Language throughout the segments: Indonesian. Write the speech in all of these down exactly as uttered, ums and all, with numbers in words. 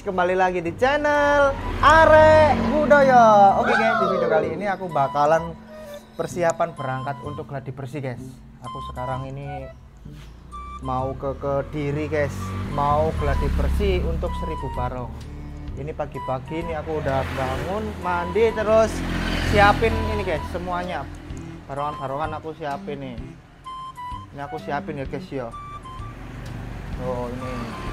kembali lagi di channel Arek Budoyo. Oke guys, di video kali ini aku bakalan persiapan berangkat untuk gladi bersih guys. Aku sekarang ini mau ke Kediri guys, mau gladi bersih untuk seribu barong. Ini pagi-pagi ini aku udah bangun, mandi, terus siapin ini guys semuanya. Barongan-barongan aku siapin nih. Ini aku siapin ya guys ya. Oh ini.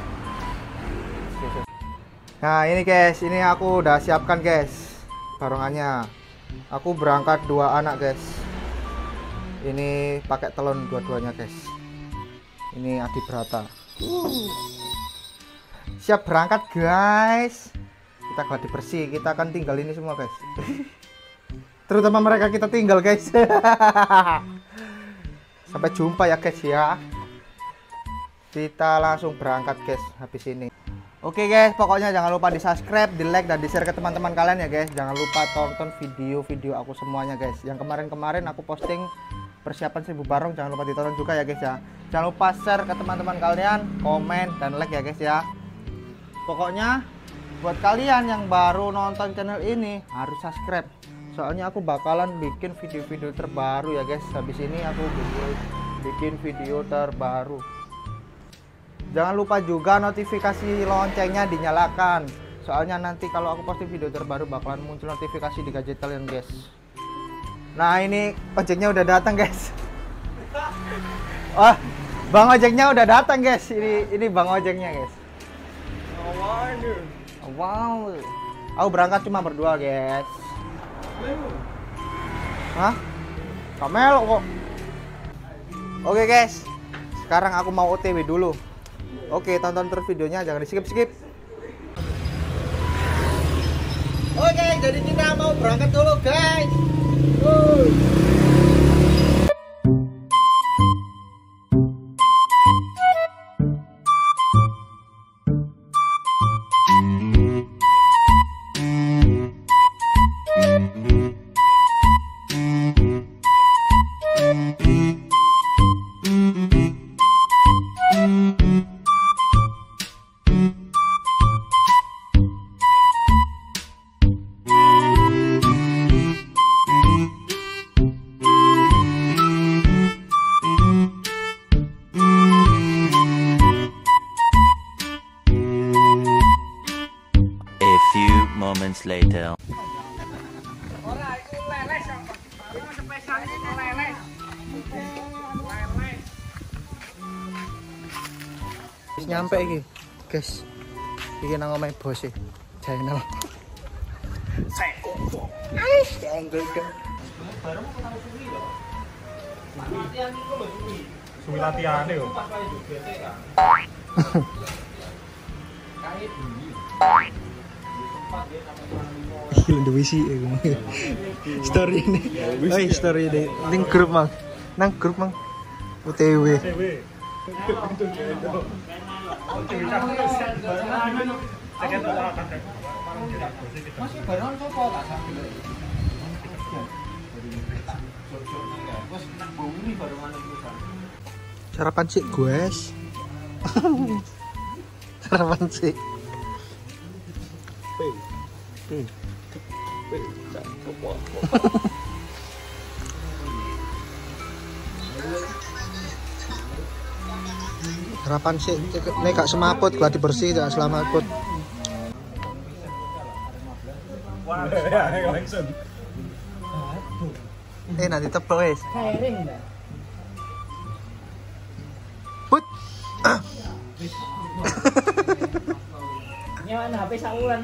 Nah ini guys, ini aku udah siapkan guys barongannya. Aku berangkat dua anak guys. Ini pakai telon dua-duanya guys. Ini Adi Brata. Uh. Siap berangkat guys. Kita gladi bersih, kita akan tinggal ini semua guys. Terutama mereka kita tinggal guys. Sampai jumpa ya guys ya. Kita langsung berangkat guys habis ini. Oke guys, pokoknya jangan lupa di subscribe, di like, dan di share ke teman-teman kalian ya guys. Jangan lupa tonton video-video aku semuanya guys. Yang kemarin-kemarin aku posting persiapan seribu barong, jangan lupa ditonton juga ya guys ya. Jangan lupa share ke teman-teman kalian, komen, dan like ya guys ya. Pokoknya buat kalian yang baru nonton channel ini harus subscribe. Soalnya aku bakalan bikin video-video terbaru ya guys. Habis ini aku bikin video terbaru. Jangan lupa juga notifikasi loncengnya dinyalakan. Soalnya nanti kalau aku posting video terbaru bakalan muncul notifikasi di gadget kalian guys. Nah ini ojeknya udah datang guys. Wah, bang ojeknya udah datang guys. Ini ini bang ojeknya guys. Wow. Aku berangkat cuma berdua guys. Hah? Kamel kok. Oke guys. Sekarang aku mau O T W dulu. Oke, tonton terus videonya, jangan di skip-skip. Oke, jadi kita mau berangkat dulu guys. uh. Moments later. Nyampe iki, guys. Iki nang omahe bos e. Channel. Ais, anggel kan. Suwi latihan yo. Gila udah wisi story ini. Oh story ini. Link grup mang. Nang grup mang. O T W. Sarapan sih guys. Sarapan sih. Hmm. Harapan sih, ini gak semaput, gladi bersih gak selamaput. Eh nanti tebel wes. Put. Nyawa H P saulan.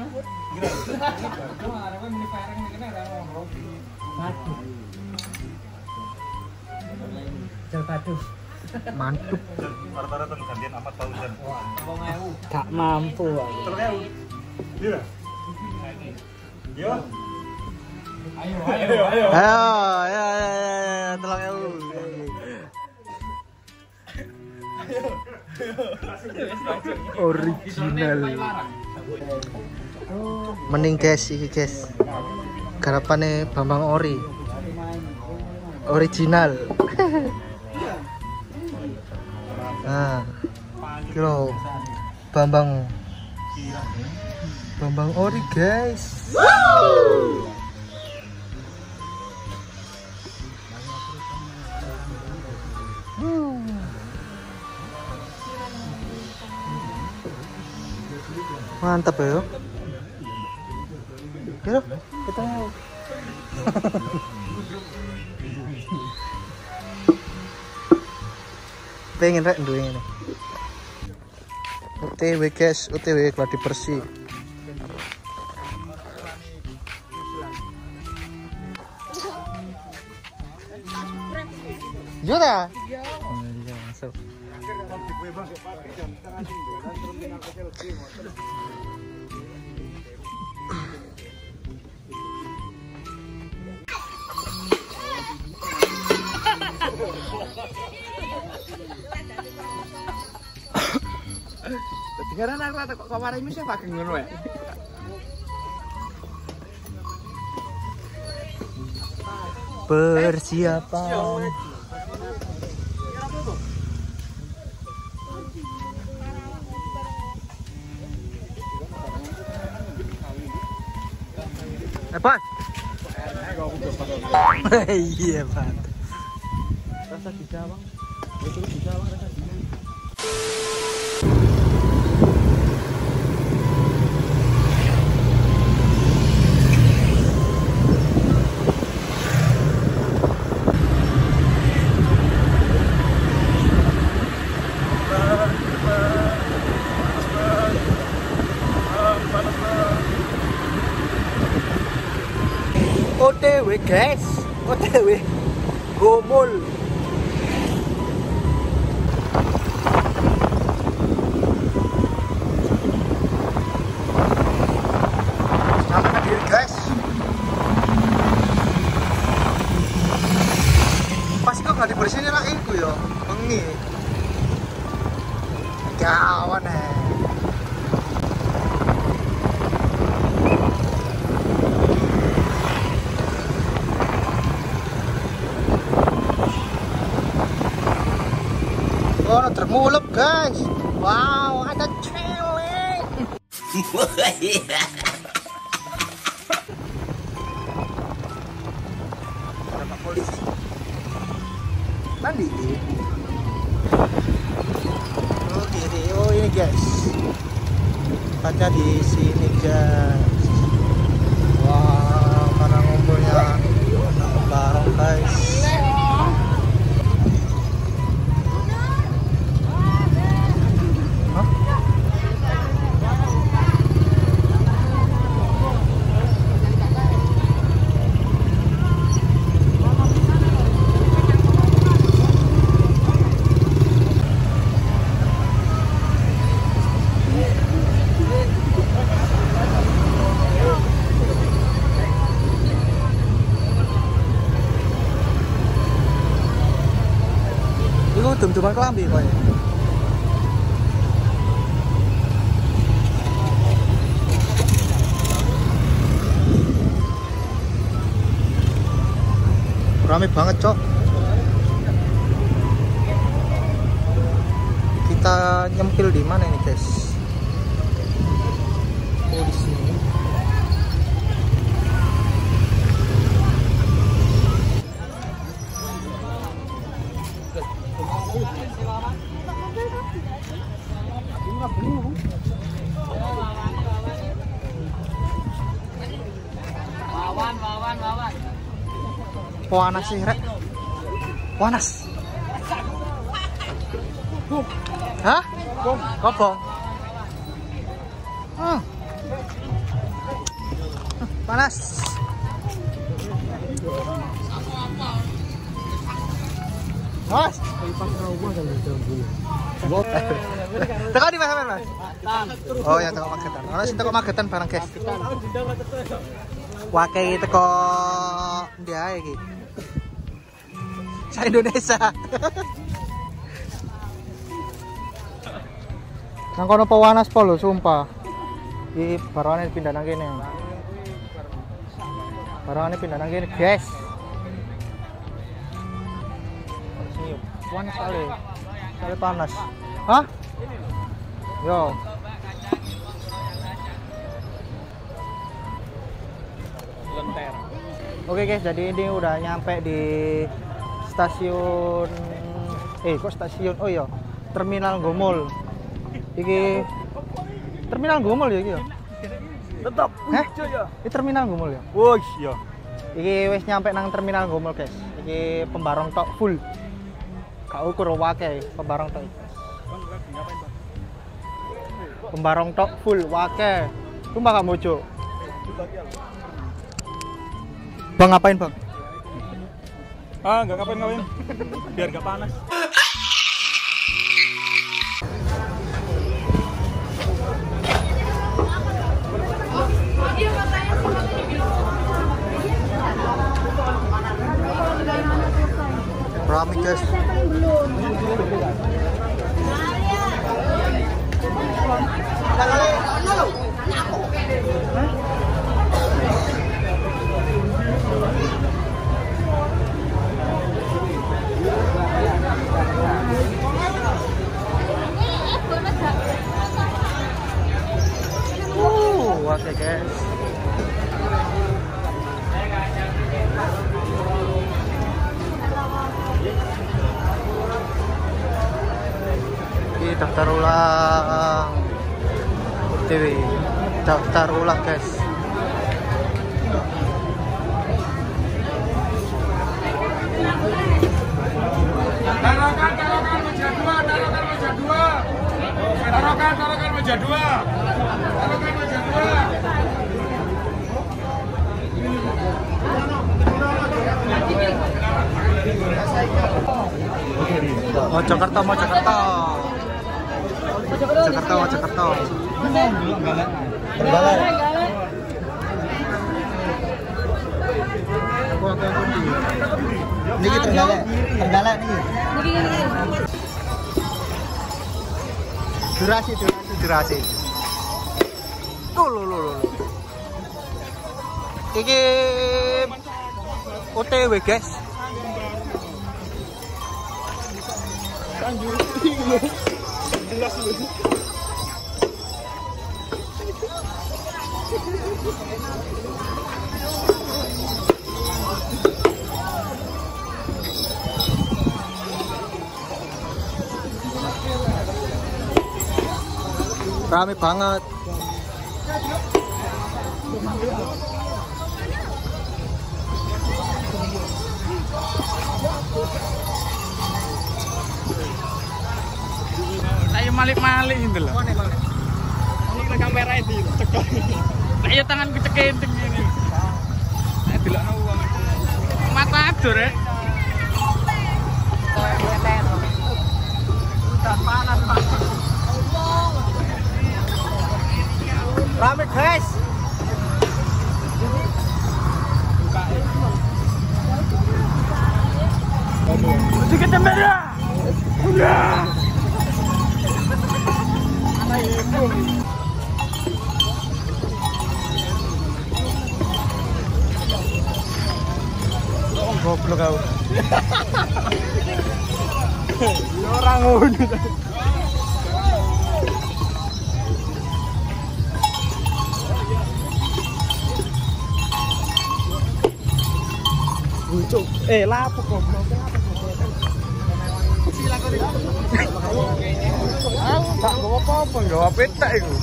Mantap. Rata-rata gantian Ahmad Fauzan. Gak mampu aku. Iya. Yo. Ayo, ayo, ayo. Ayo, ya, ya, ya, tolong eu. Original. Mending guys, iki guys. Garapane Bambang Ori. Original. Nah, kilo Bambang Bambang Ori guys. Mantap ya. Yuk, kita mau. Pengen rek duwe ngene. O T W guys, O T W Gladi Bersih. Yo ta? Iya, masuk. Karena aku rata kok kamar ini sih pakai ngono ya. Persiapan. Apa? Iya, Pak. Rasa bisa, Bang. Itu bisa, Bang, rasa bisa. O T W guys, O T W Gomul. Selamat hadir guys. Pasti kok nggak dibersihin lagi ku yo, bengi. Kawan eh. Oh, termulup guys. Wow, ada cewek. Ada Pak Polisi. Mandi. Oh, ini, oh ini guys. Tempatnya di sini guys. Wow, karena ngumpulnya bareng guys. Dum-duman kelambi kok ya. Rame banget, Cok. Kita nyempil di mana ini, guys? Oh, di sini. Wawan, wawan, wawan. Panas sih, Rek. Panas. Hah? Kopong. Hmm. Panas. Mas. Teko di mana, Mas? Oh ya, teko Magetan. Ono sing teko Magetan barang, guys. Wakai teko ndi ae iki? Sa Indonesia. Nang kono pewanas po lho, sumpah. Iki barangane pindah nang kene. Barangane pindah nang kene, guys. Panas sekali. Sekali panas. Hah? Yo. Oke guys, jadi ini udah nyampe di stasiun eh kok stasiun? Oh iya, Terminal Gomol. Iki Terminal Gomol ya iki ya? Tetap. Hah? Ini Terminal Gomol ya? Wah, iya. Iki wis nyampe nang Terminal Gomol guys. Iki pembarong tok full. Gak ukur wake pembarong tok. Pembarong tok full wake. Sumpah gak mojo. Bang ngapain bang? Ah, nggak ngapain-ngapain. Biar nggak panas. Rame guys. Uh, oke guys. Ini daftar ulang T V, daftar ulang guys. Tarokan, tarokan meja dua, tarokan meja dua. Tarokan, tarokan meja dua. Tarokan meja dua. Mojokerto, Mojokerto. Mojokerto, Mojokerto. Trenggalek. Niki Trenggalek, Trenggalek niki. Durasi, durasi, durasi. Tuh, lo, lo, lo. Iki O T W guys. Jelas lu. Rame banget. Saya malik-malik gitu loh. Ini kamera itu cekok. Saya tanganku cekenting ini. Saya delokno wong. Mata adur ya. Udah panas banget. Rame guys. Sedikit merah. Udah. Oh, goblok kau. Orang ngono. Lucu. Eh, lapo goblok. Aku tak bawa apa-apa, bawa peta itu.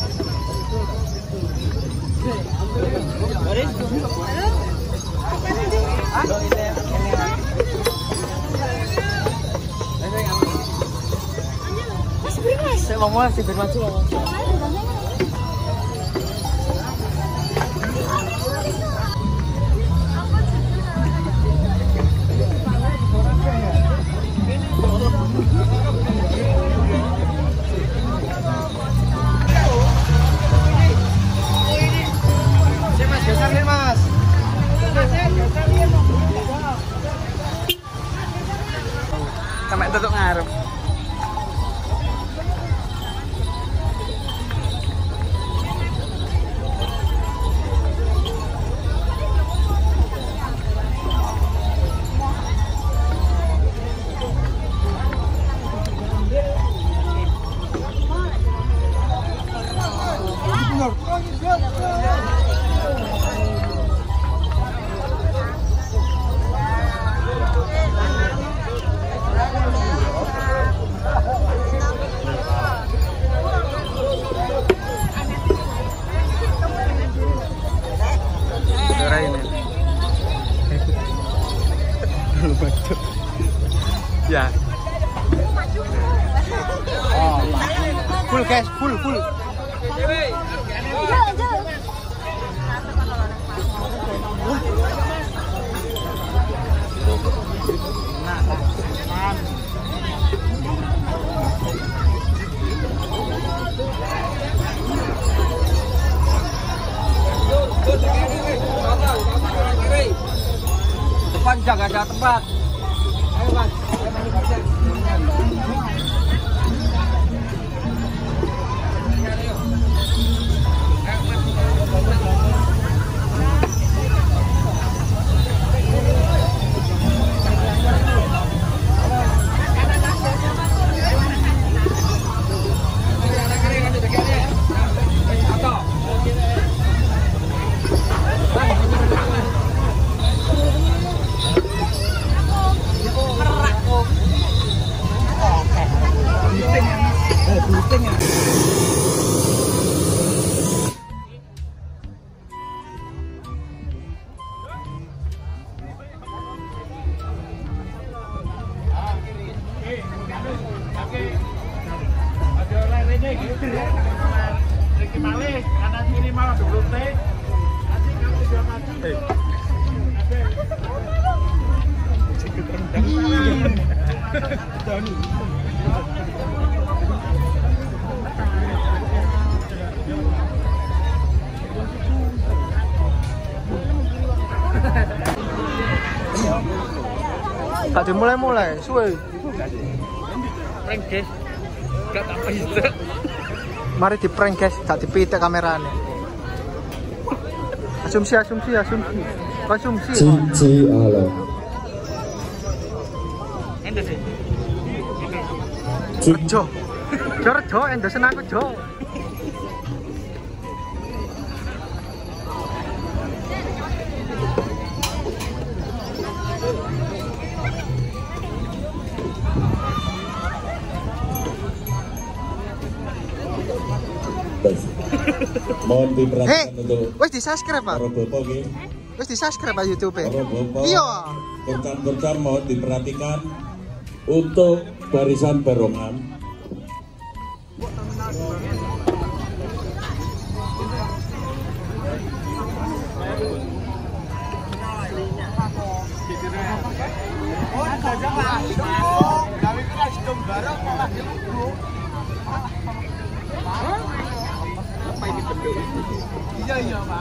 Saya mau masih bermaju. Mas. Sampai tutup ngarep. Ya. Oh. Full guys, full full. Depan jangan ada tempat. Ayo mas. Gak dimulai-mulai, suwe. Prank guys. Gak tak bisa. Mari di prank guys, gak dipitik kameranya. Asumsi, asumsi, asumsi. Asumsi. Cici ala. Endo sih. Jo. Jo jo endo senang jo. Mohon diperhatikan Hei, untuk wes di subscribe pak? para bapak nggih. Wes di subscribe pak YouTube -e? Para bapak. Iya. Rekan-rekan mohon diperhatikan untuk barisan barongan. Iya iya pak.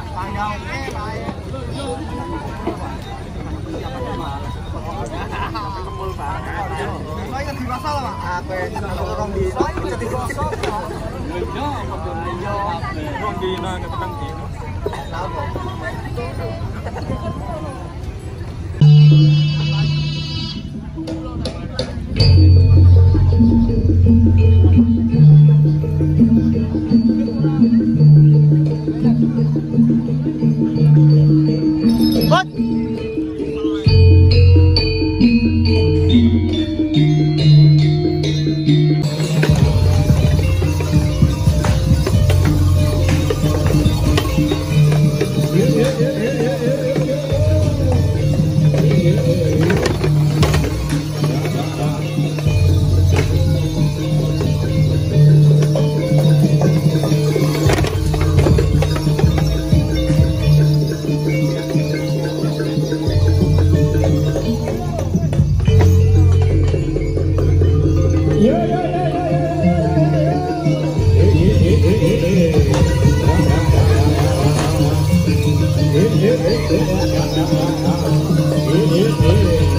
Saya dirasa lah pak. Aku yang orang di. Wong dina ketekan dino. What? Hey, hey, hey.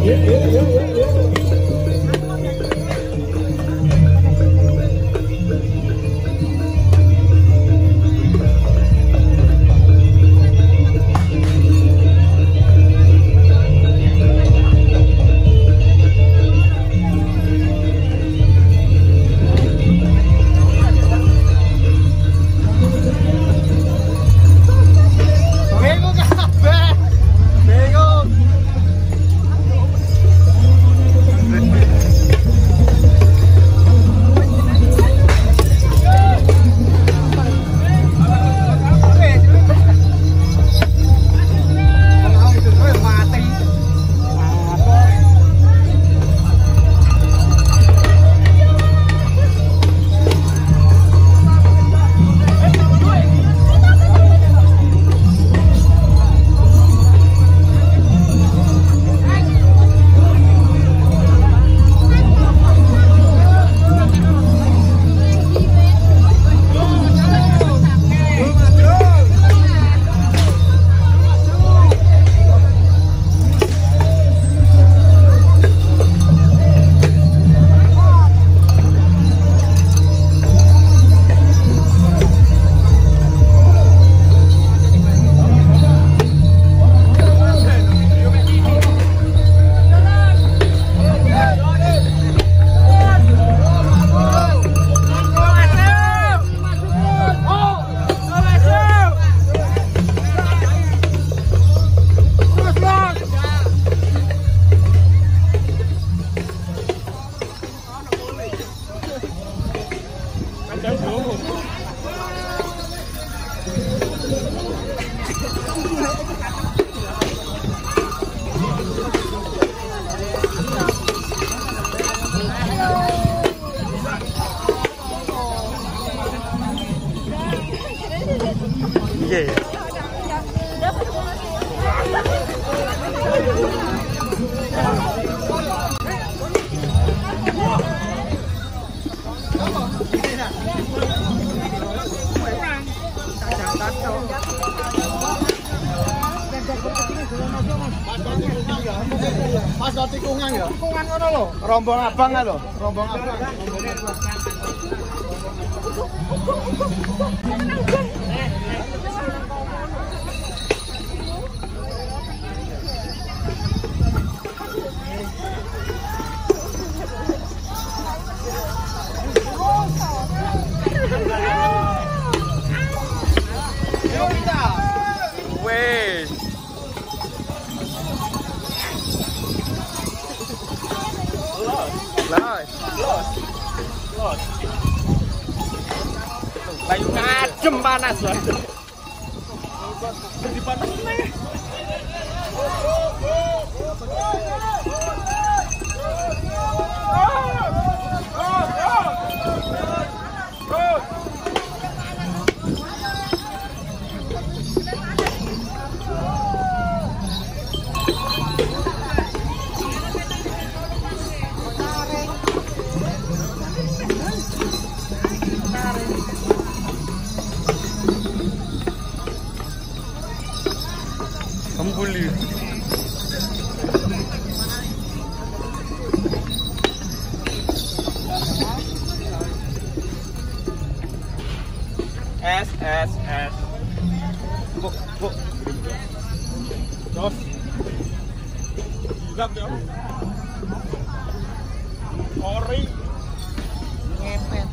Iya. Mas lo tikungan ya? Tikungan ngono lho. Rombong abang lho. Rombong abang. Weh. Los. Los. Los. Bayu kadem panas loh. Jadi panas nih. Kembuli. S S S. Bu bu. Dos. Gap ya. Ori. Ngepet.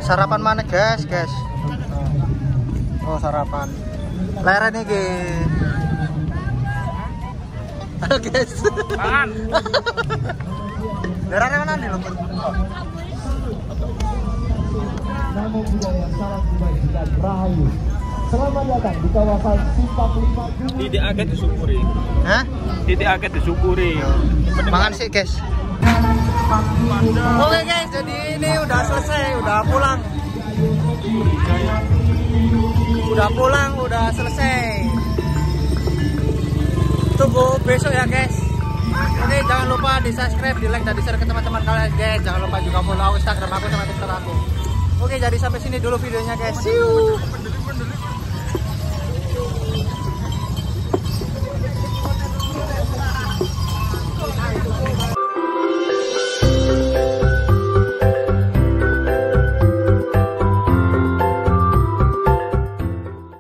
sarapan mana guys, guys? Oh sarapan. Leren iki. Halo guys. Pangan. Leren mana nih lo? Namun budaya salam kebajikan Rahayu. Selamat datang di kawasan Simpang lima. Tidak agak disyukuri. Hah? Tidak agak disyukuri. Makan sih guys. Oke guys, jadi ini udah selesai, udah pulang. Udah pulang, udah selesai. Tunggu besok ya guys. Oke, jangan lupa di subscribe, di like, dan di share ke teman-teman kalian guys. Jangan lupa juga follow Instagram aku sama TikTok aku. Oke, jadi sampai sini dulu videonya guys. See you.